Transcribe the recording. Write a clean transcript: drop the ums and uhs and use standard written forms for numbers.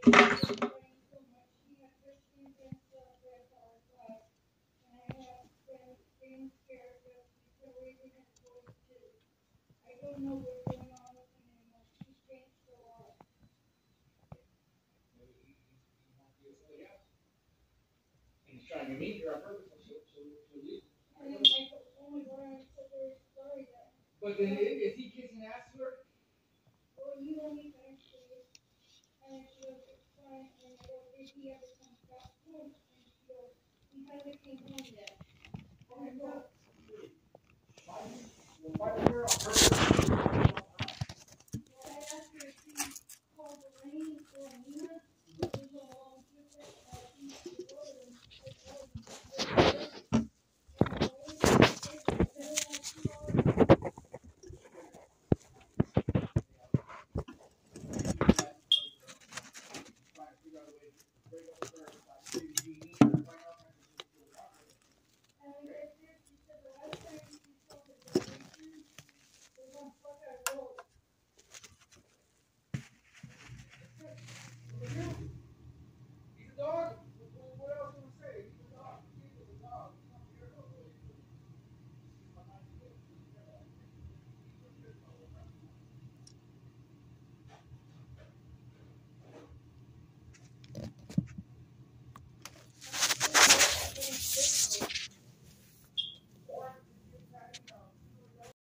He's trying to meet her on purpose, so leave. But then is he kissing ass to her? Why did her on purpose?